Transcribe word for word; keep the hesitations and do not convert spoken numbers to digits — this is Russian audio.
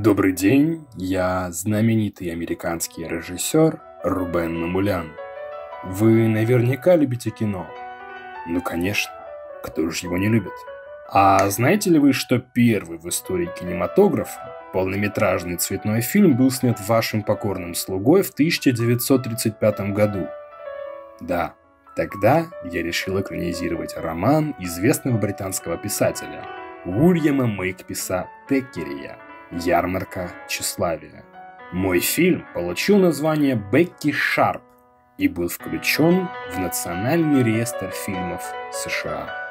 Добрый день, я знаменитый американский режиссер Рубен Мамулян. Вы наверняка любите кино. Ну конечно, кто же его не любит? А знаете ли вы, что первый в истории кинематографа полнометражный цветной фильм был снят вашим покорным слугой в тысяча девятьсот тридцать пятом году? Да, тогда я решил экранизировать роман известного британского писателя Уильяма Мейкписа Теккерея «Ярмарка тщеславия». Мой фильм получил название «Бекки Шарп» и был включен в Национальный реестр фильмов США.